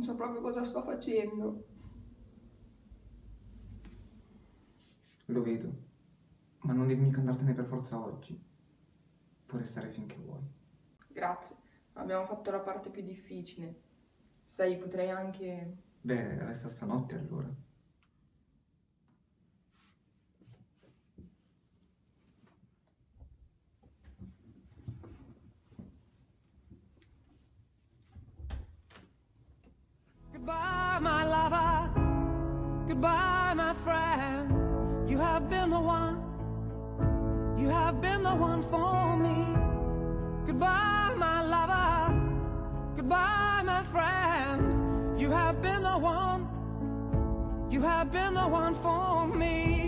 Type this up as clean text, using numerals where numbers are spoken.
so proprio cosa sto facendo. Lo vedo, ma non devi mica andartene per forza oggi. Puoi restare finché vuoi. Grazie, abbiamo fatto la parte più difficile. Sai, potrei anche... Beh, resta stanotte allora. Goodbye, my lover. Goodbye, my friend. You have been the one. You have been the one for me. Goodbye, my lover. Goodbye, my friend. You have been the one. You have been the one for me.